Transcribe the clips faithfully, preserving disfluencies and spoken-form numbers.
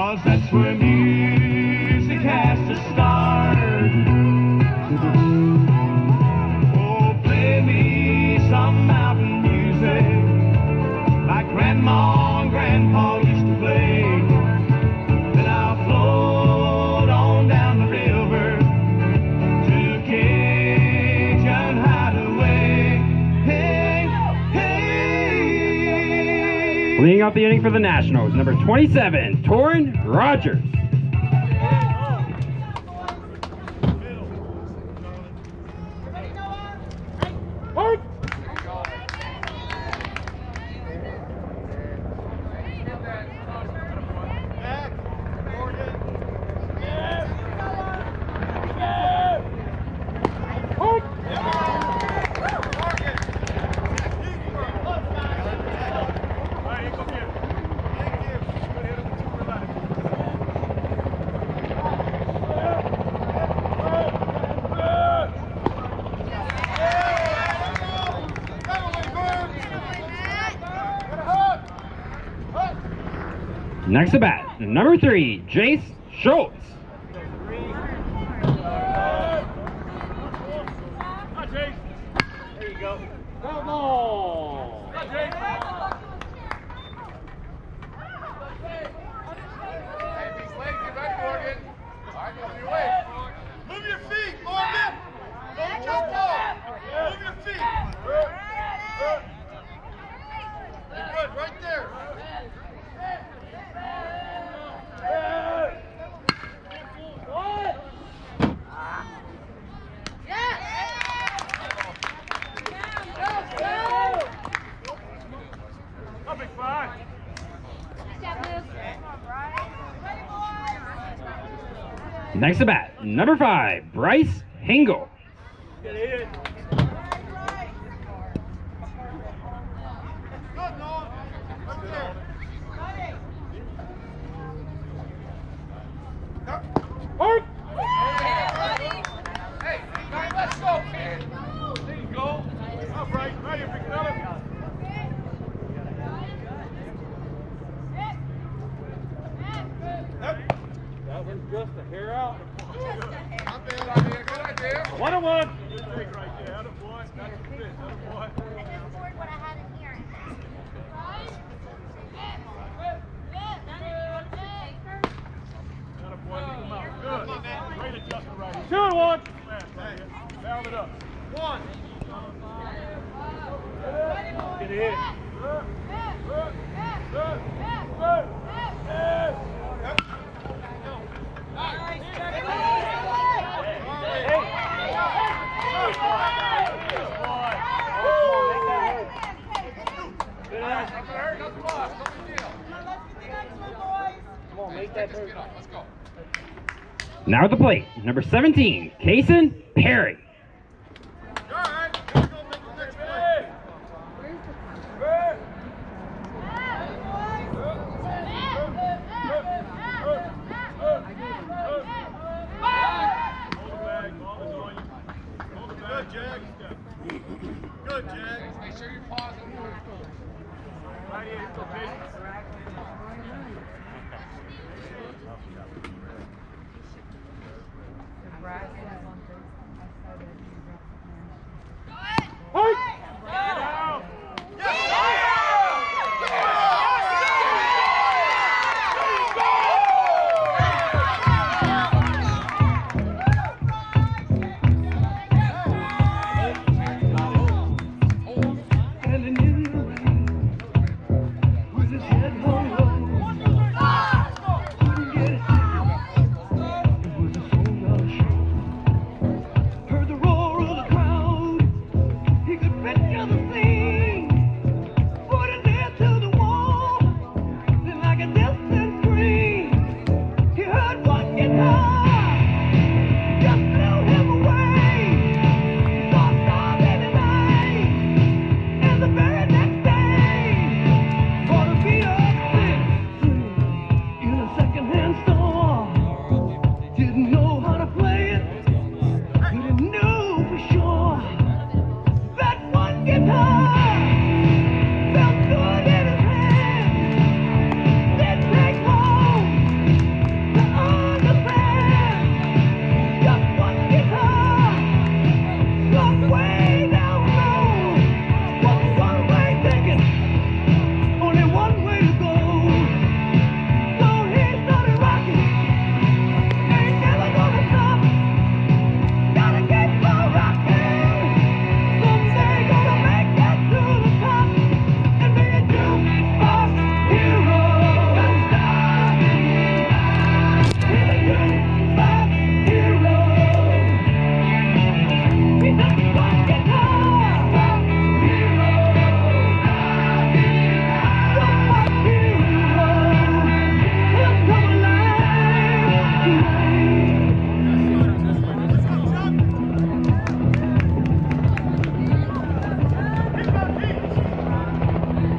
'cause that's where music has to start. Oh, play me some mountain music like Grandma and Grandpa used to play. Then I'll float on down the river to Cajun Hideaway. Hey, hey. Leading off the inning for the Nationals, number twenty-seven, Torrin Rogers. Next at bat, number three, Jace Schultz. There you go. Come on. Move your feet, Morgan. Don't jump off. Move your feet. Good, right there. Next at bat, number five, Bryce Hingle. Get in. Good, Noah. Right there. Hey, let's go, kid. There you go. Up right, right here, big fella. That one's just a hair out. Good idea, good idea. One on one. Good take right there. Out of boy. That's the pitch. Out of boy. I just poured what I had in here. Out of boy. Leave him out. Good. Great adjustment right here. Two and one. Hey, valve it up. One. Get in. Let's go. Now at the plate, number seventeen, Kason Perry. All right. Let's go make the next play. Good, Jag. Good, Jag. Make sure you're pausing. Right here, okay.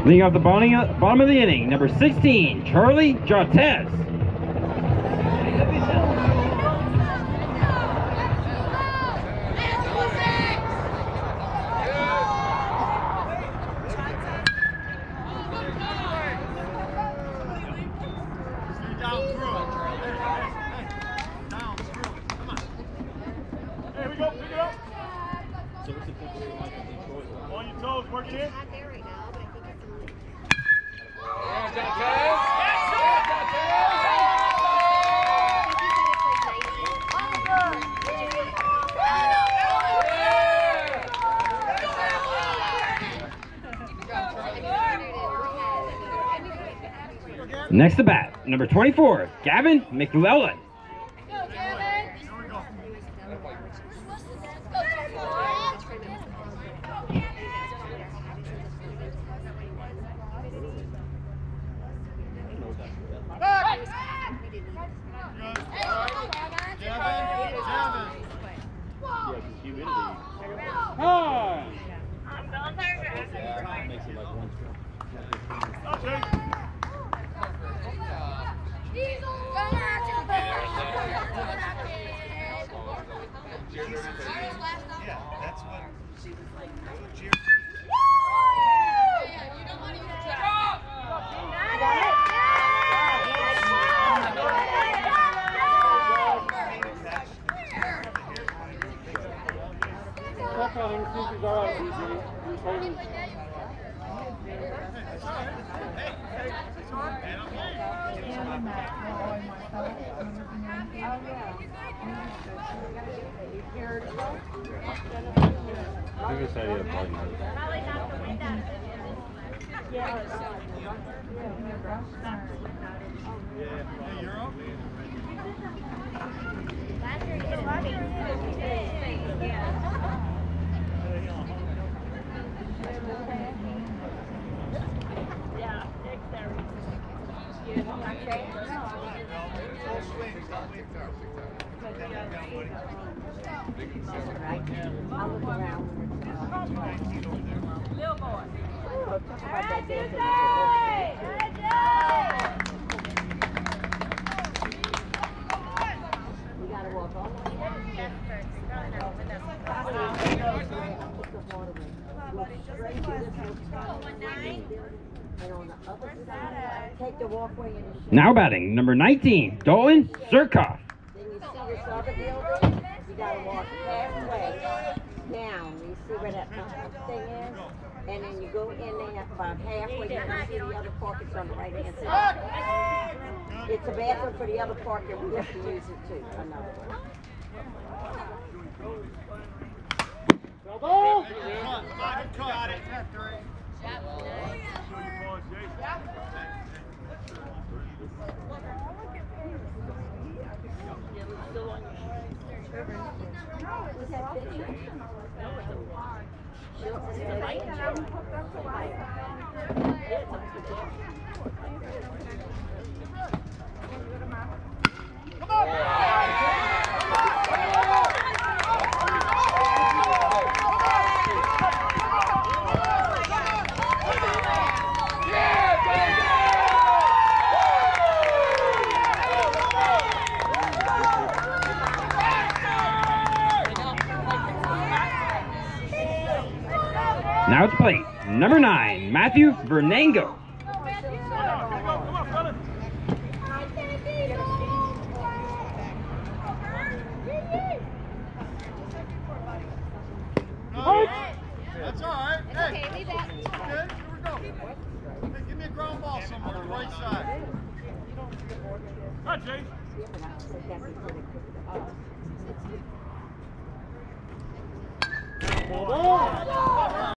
Leading off the bottom bottom of the inning, number sixteen, Charlie Jotes. Down through it. Down through it. Come on. There we go. Pick it up. On your toes. Work it in. Not there right now, but I think it's a little. Yeah, Jotes. Next to bat, number twenty-four, Gavin McLellan. Go, Gavin! Hi. Yeah, that's what. That's what Jerry. Check on him, see if he's all right, B J. He's holding. I think it's idea of playing Hey, you're up. Take the walkway in the shade. Now batting, number nineteen, Dalton Zerkoff. Then you see your soccer building, you gotta walk halfway down. You see where that uh, thing is? And then you go in there about halfway, you can see the other park is on the right hand side. It's a bathroom for the other park and we have to use it too, another one. Come on. Got it. Now it's plate, number nine, Matthew Vernango. That's all right. Hey, Okay, leave that. okay, here we go. Hey, give me a ground ball somewhere on the right side. Hi, Jay. Oh.